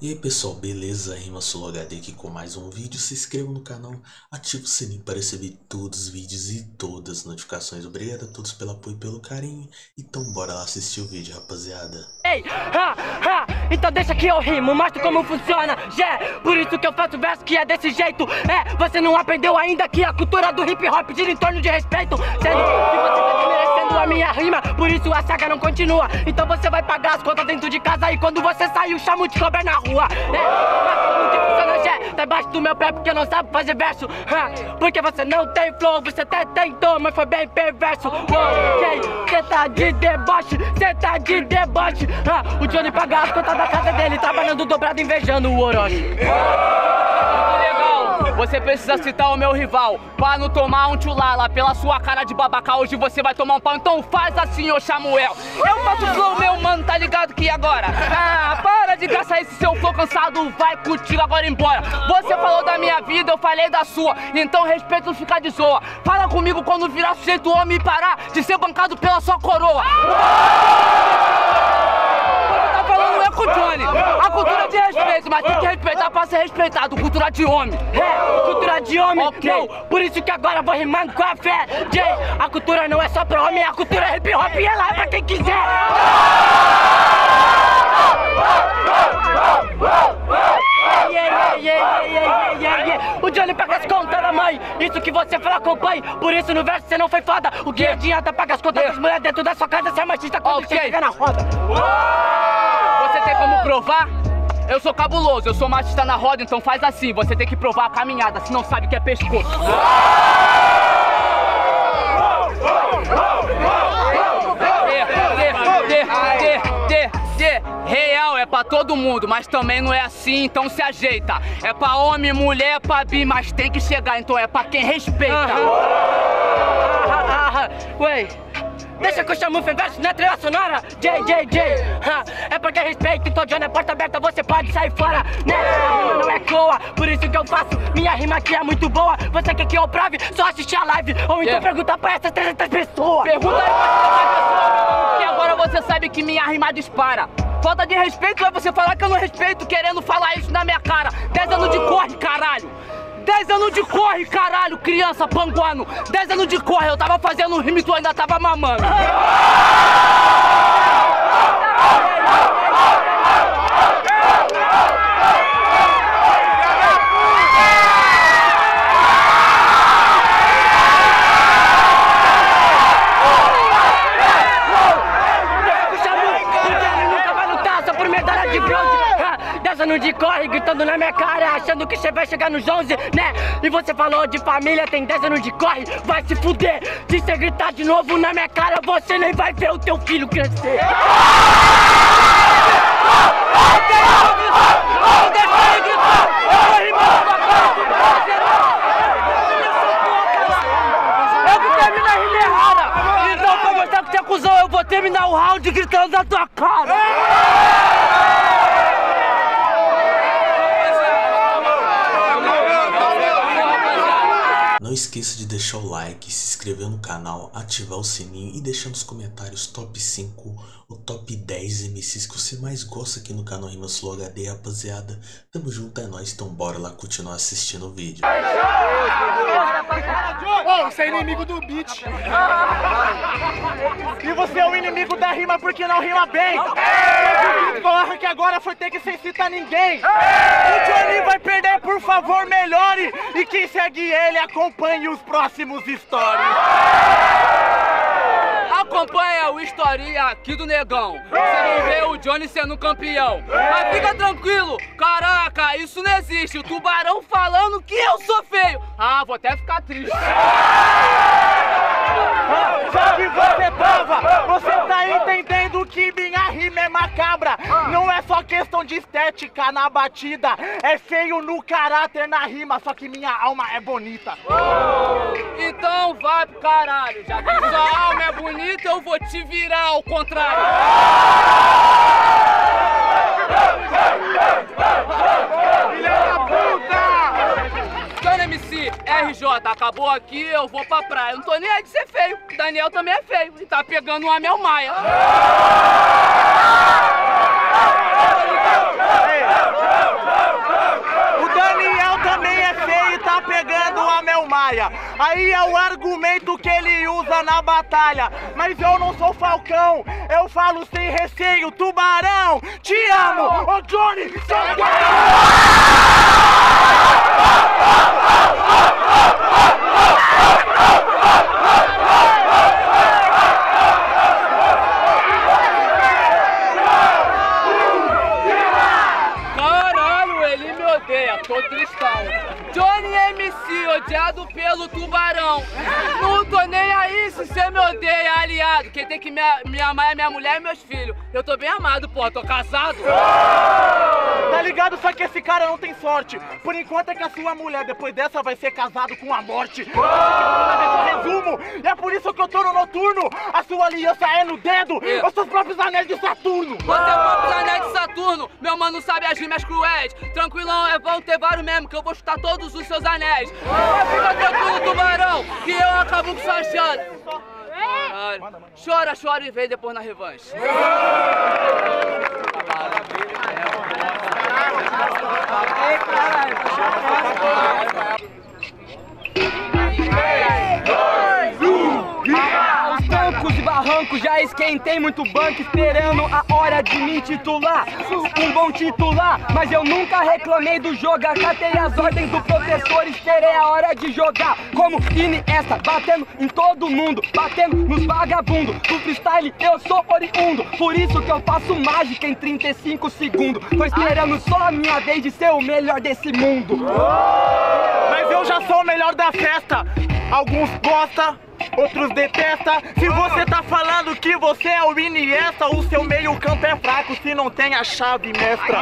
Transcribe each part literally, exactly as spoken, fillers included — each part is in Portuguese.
E aí pessoal, beleza? RimaSoloHD aqui com mais um vídeo. Se inscreva no canal, ative o sininho para receber todos os vídeos e todas as notificações. Obrigado a todos pelo apoio e pelo carinho. Então bora lá assistir o vídeo, rapaziada. Ei, ha, ha, então deixa que eu rimo, mostro como funciona, já. Por isso que eu faço verso que é desse jeito. É, você não aprendeu ainda que a cultura do hip hop gira em torno de respeito, sendo que você tá desmerecendo a minha rima, por isso a saga não continua. Então você vai pagar as contas dentro de casa e quando você sair eu chamo de cobrar na rua. É, mas como que funciona, já? Tá embaixo do meu pé porque não sabe fazer verso, ha, porque você não tem flow, você até tentou, mas foi bem perverso. Ok, cê tá de deboche, cê tá de deboche. Ha, o Johnny paga as contas da casa dele, trabalhando dobrado, invejando o Orochi. Legal, você precisa citar o meu rival pra não tomar um tchulala pela sua cara de babaca. Hoje você vai tomar um pau, então faz assim, ô Samuel. Eu faço flow, meu mano, tá ligado que agora? Ah, para de caçar esse seu flow cansado, vai contigo agora embora. Você falou da minha vida, eu falei da sua, então respeito não ficar de zoa. Fala comigo quando virar sujeito homem e parar de ser bancado pela sua coroa. Com o Johnny, a cultura de respeito, mas tem que respeitar pra ser respeitado, cultura de homem. É, cultura de homem, okay. Não, por isso que agora vou rimando com a fé. Jay, a cultura não é só pra homem, a cultura é hip hop e ela é pra quem quiser. Yeah, yeah, yeah, yeah, yeah, yeah. O Johnny paga as contas da mãe, isso que você fala acompanhe. Por isso no verso você não foi foda. O que adianta pagar as contas yeah. das mulheres dentro da sua casa, você é machista quando okay. você chega na roda. Você tem como provar? Eu sou cabuloso, eu sou machista na roda, então faz assim. Você tem que provar a caminhada, se não sabe que é pescoço. Real é pra todo mundo, mas também não é assim, então se ajeita. É pra homem, mulher, pra bi, mas tem que chegar, então é pra quem respeita. Ué, deixa que eu chamo o verso na trilha sonora. J, J, J, é porque respeito, então Johnny é porta aberta, você pode sair fora, né? A rima não é coa, por isso que eu faço, minha rima aqui é muito boa. Você quer que eu prove? Só assistir a live, ou então yeah. pergunta pra essas trezentas pessoas. Pergunta aí pra essas pessoas, porque agora você sabe que minha rima dispara. Falta de respeito é você falar que eu não respeito, querendo falar isso na minha cara. Dez anos de corre, caralho. Dez anos de corre, caralho, criança panguano. Dez anos de corre, eu tava fazendo rima e tu ainda tava mamando. Anos de corre, gritando na minha cara, achando que você vai chegar nos onze, né? E você falou de família, tem dez anos de corre, vai se fuder. Se você gritar de novo na minha cara, você nem vai ver o teu filho crescer. Eu que termino a rima errada. Então pra mostrar que você é cuzão, eu vou terminar o round gritando na tua cara. Não esqueça de deixar o like, se inscrever no canal, ativar o sininho e deixar nos comentários top cinco ou top dez M Cs que você mais gosta aqui no canal RimaSoloHD, rapaziada. Tamo junto, é nóis, então bora lá continuar assistindo o vídeo. Oh, você é inimigo do beat. E você é o inimigo da rima porque não rima bem. O coloca que agora foi ter que sem citar ninguém. O Johnny vai perder, por favor, melhore. E quem segue ele, acompanhe os próximos stories. Acompanha o historinha aqui do negão. Você não vê o Johnny sendo campeão. Mas fica tranquilo, caraca, isso não existe. O tubarão falando que eu sou feio. Ah, vou até ficar triste. Só que você tava, você tá entendendo que minha rima é macabra. Não é só questão de estética na batida, é feio no caráter na rima, só que minha alma é bonita. Então vai pro caralho, já que sua alma é bonita, eu vou te virar ao contrário. Filha da puta! Johnny M C, R J, acabou aqui, eu vou pra praia. Eu não tô nem aí de ser feio, Daniel também é feio e tá pegando um Amel Maia. Ei, praia. Aí é o argumento que ele usa na batalha. Mas eu não sou Falcão, eu falo sem receio, Tubarão, te amo, ô Johnny, caralho, ele me odeia, tô tristão. Johnny M C, odiado pelo Tubarão. Não tô nem aí se você me odeia, aliado. Quem tem que me, me amar é minha mulher e meus filhos. Eu tô bem amado, porra, tô casado. Tá ligado? Só que esse cara não tem sorte. Por enquanto é que a sua mulher, depois dessa, vai ser casado com a morte. Resumo, e é por isso que eu tô no noturno. A sua aliança é no dedo, é. Os seus próprios anéis de Saturno. Você é o próprio anéis de Saturno. Meu mano sabe as rimas cruéis. Tranquilão, é vão ter vários mesmo, que eu vou chutar todos os seus anéis. Fica tranquilo, Tubarão, que eu acabo com sua chance. Caralho. Chora, chora e vem depois na revanche. Aos trancos e barrancos já esquentei muito banco, esperando a hora de me titular. Um bom titular, mas eu nunca reclamei do jogo. Acatei as ordens do professor, esperei a hora de jogar. Como Iniesta, batendo em todo mundo, batendo nos vagabundos. Do freestyle eu sou oriundo, por isso que eu faço mágica em trinta e cinco segundos. Tô esperando só a minha vez de ser o melhor desse mundo. Mas eu já sou o melhor da festa. Alguns gostam, outros detestam. Se você tá falando que você é o Iniesta, o seu meio campo é fraco se não tem a chave mestra.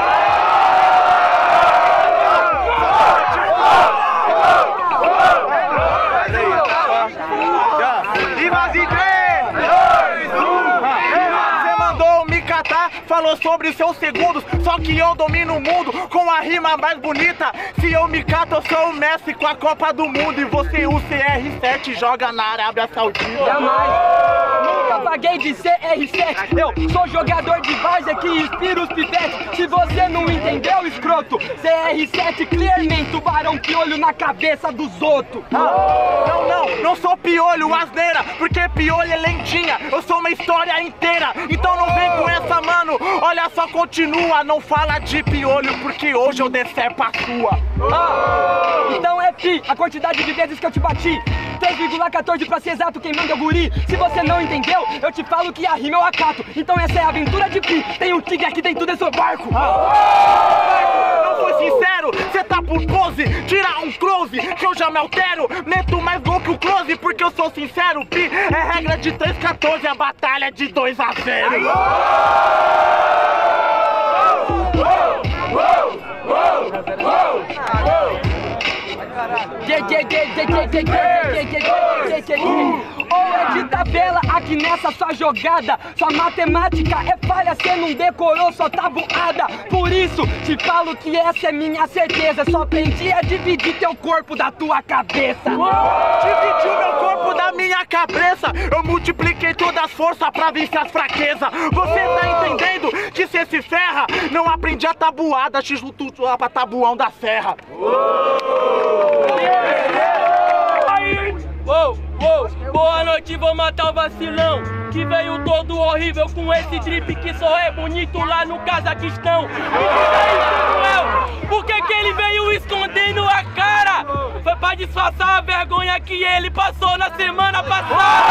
E mais em três, dois, um. Você mandou me catar, falou sobre seus segundos. Só que eu domino o mundo com a rima mais bonita. Se eu me cato, eu sou o Messi com a Copa do Mundo. E você, o C R sete, joga na Arábia Saudita. Jamais, nunca paguei de C R sete. Eu sou jogador de várzea que inspira os pivetes. Se você não entendeu, escroto, C R sete, clearmente, tubarão piolho na cabeça dos outros. Ah, não, não, não sou piolho, asneira, porque piolho é lentinha. Eu sou uma história inteira, então não vem com essa, mano. Olha só, continua, não fala de piolho, porque hoje eu decepo a sua. Ah, então é pi, a quantidade de vezes que eu te bati. três vírgula quatorze pra ser exato, quem manda é o guri. Se você não entendeu, eu te falo que a rima eu acato. Então essa é a aventura de pi, tem um tigre aqui dentro desse barco. Ah. Não foi sincero, cê tá por pose. Tira um close, que eu já me altero. Meto mais gol que o close, porque eu sou sincero. Pi é regra de três quatorze, a batalha é de dois a zero. Ou é de tabela aqui nessa sua jogada. Sua matemática é falha, cê não decorou sua tabuada. Por isso te falo que essa é minha certeza. Só aprendi a dividir teu corpo da tua cabeça. Dividiu meu corpo da minha cabeça. Eu multipliquei todas as forças pra vencer as fraquezas. Você tá entendendo que cê se ferra? Não aprendi a tabuada, x-lutu pra tabuão da serra. Uou, uou, boa noite, vou matar o vacilão que veio todo horrível com esse drip que só é bonito lá no Cazaquistão. Me diga aí, Samuel, por que que ele veio escondendo a cara? Foi pra disfarçar a vergonha que ele passou na semana passada.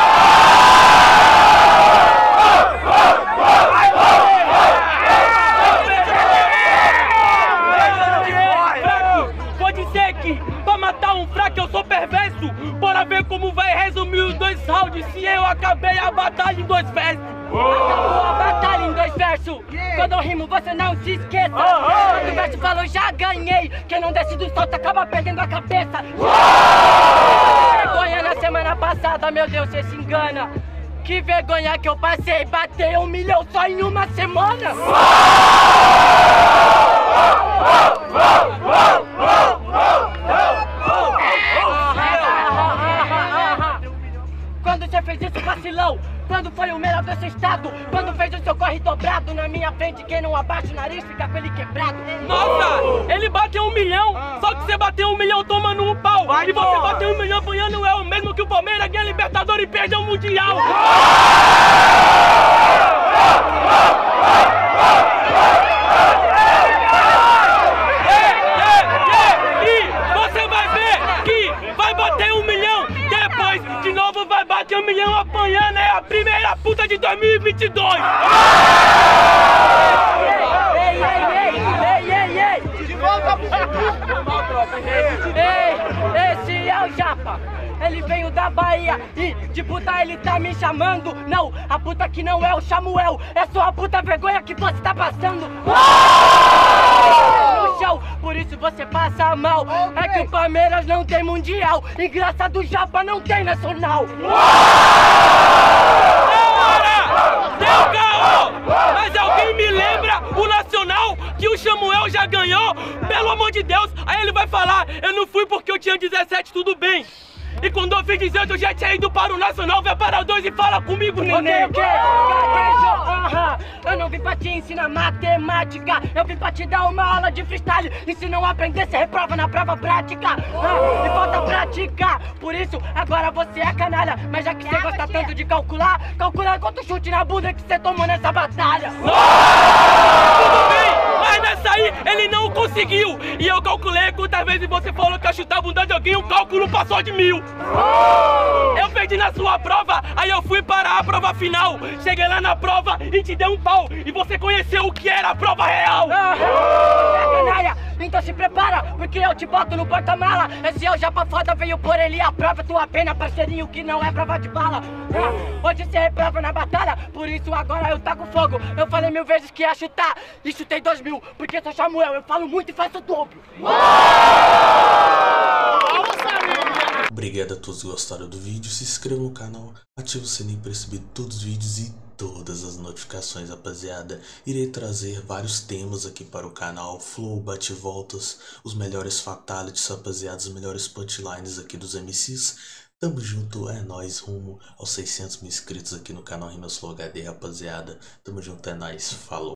Pode ser que pra matar um fraco eu sou perverso. Bora ver como vai resumir os dois rounds se eu acabei a batalha em dois versos. Acabou a batalha em dois versos. Quando eu rimo, você não se esqueça. Quando o verso falou, já ganhei. Quem não desce do salto acaba perdendo a cabeça. Vergonha na semana passada, meu Deus, você se engana. Que vergonha que eu passei, bateu um milhão só em uma semana. Quando você fez isso, vacilão? Quando foi o melhor desse estado? Quando fez o seu corre dobrado na minha frente, quem não abaixa o nariz fica com ele quebrado. Nossa, ele bateu um milhão, só que que você bateu um milhão tomando um pau. Vai, e você porra. bateu um milhão apanhando é o mesmo que o Palmeiras ganha Libertadores e perde o Mundial. Você vai ver que vai bater um milhão, depois de novo vai bater um milhão apanhando, é a primeira puta de dois mil e vinte e dois! Ei, ei, ei, ei, ei, ei! De volta, Ei, esse é o Japa! Ele veio da Bahia e de puta ele tá me chamando. Não, a puta que não é o Samuel, é só a puta vergonha que você tá passando. No chão, por isso você passa mal. É que o Palmeiras não tem mundial e graça do Japa não tem nacional. Deu caô! Mas alguém me lembra o Nacional que o Samuel já ganhou? Pelo amor de Deus, aí ele vai falar, eu não fui porque eu tinha dezessete, tudo bem. E quando eu fiz dezoito eu já tinha ido para o Nacional, vai para o dois e fala comigo, neném. Ok, ok, gaguejou, aham. Eu não vim pra te ensinar matemática, eu vim pra te dar uma aula de freestyle. E se não aprender, você reprova na prova prática. Ah, e falta prática, por isso agora você é canalha. Mas já que você gosta tanto de calcular, calcula quanto chute na bunda que você tomou nessa batalha. Tudo bem, mas nessa aí ele não conseguiu. E eu calculei quantas vezes você falou que ia chutar a bunda de alguém, o cálculo passou de mil. Eu perdi na sua prova, aí eu fui para a prova final. Cheguei lá na prova e te dei um pau. E você conheceu o que era a prova real. Ah, você é canalha, então se prepara, porque eu te boto no porta-mala. Esse é o Japa foda, veio por ele a prova. Tua pena, parceirinho, que não é prova de bala. Ah, hoje você reprova na batalha, por isso agora eu taco fogo. Eu falei mil vezes que ia chutar, e chutei dois mil, porque sou Samuel, eu falo muito e faço o dobro. Obrigado a todos que gostaram do vídeo, se inscreva no canal, ative o sininho para receber todos os vídeos e todas as notificações, rapaziada. Irei trazer vários temas aqui para o canal, flow, bate-voltas, os melhores fatalities, rapaziada, os melhores punchlines aqui dos M Cs. Tamo junto, é nóis, rumo aos seiscentos mil inscritos aqui no canal Rimas Flow H D, rapaziada. Tamo junto, é nóis, falou.